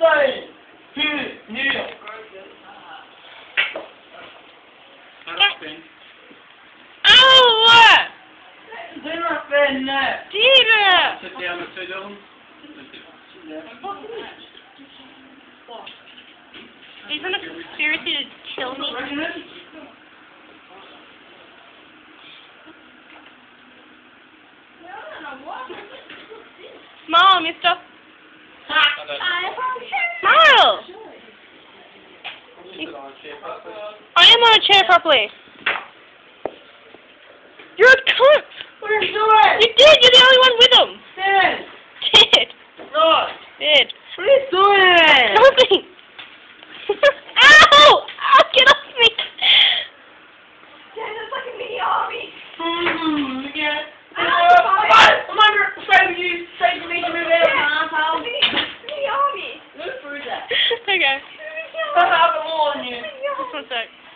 say, here. Ow! Do not bend there. Dear! Sit down and sit down. Are you on a conspiracy to kill me? Smile, mister. Smile! I am on a chair properly. You're a cunt! What are you doing? You did! You're the only one with him! Stand. Did! No. Did! What are you doing? Nothing! Ow! Ow! Get off me! Dad, that's like a mini army. Yeah. Ow, I'm under saving you. Saving me to move out, asshole. Mini army. Move through that. Okay. I have it all on you. Just one sec.